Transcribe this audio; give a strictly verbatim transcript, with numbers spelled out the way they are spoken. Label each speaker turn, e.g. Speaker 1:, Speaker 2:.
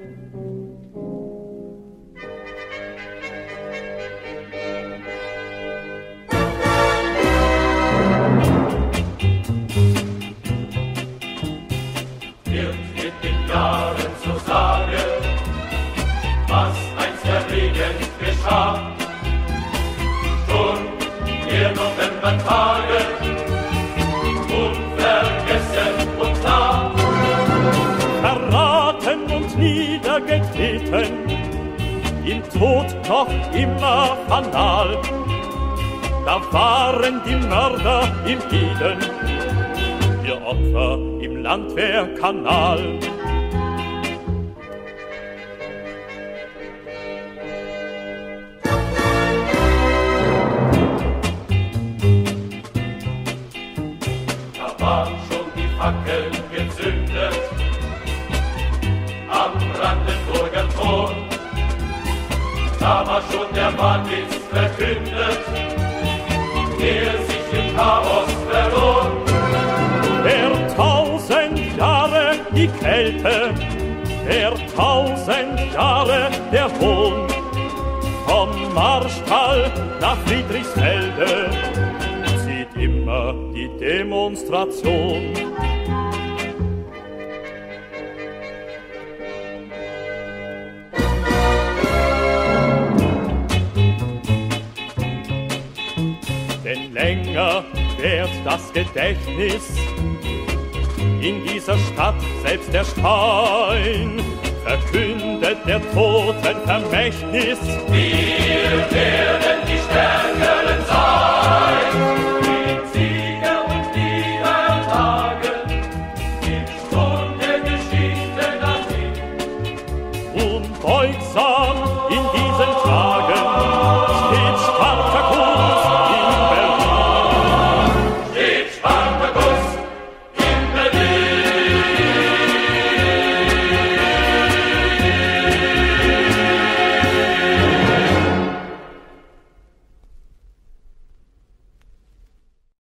Speaker 1: Niedergetreten, im Tod noch immer fanal. Da waren die Mörder im Eden, ihr Opfer im Landwehrkanal.
Speaker 2: Da waren schon die Fackeln gezündet am Brandenburger Tor. Da war schon der Wahnwitz verkündet, der sich im Chaos verlor.
Speaker 1: Der tausend Jahre die Kälte, der tausend Jahre der Hohn, vom Marstall nach Friedrichsfelde zieht immer die Demonstration. Denn länger währt das Gedächtnis in dieser Stadt selbst der Stein, verkündet der Toten Vermächtnis.
Speaker 2: Wir werden die Stärkeren sein, die Sieger und Niederlagen, im Sturm der Geschichte dahin.
Speaker 1: Unbeugsam in die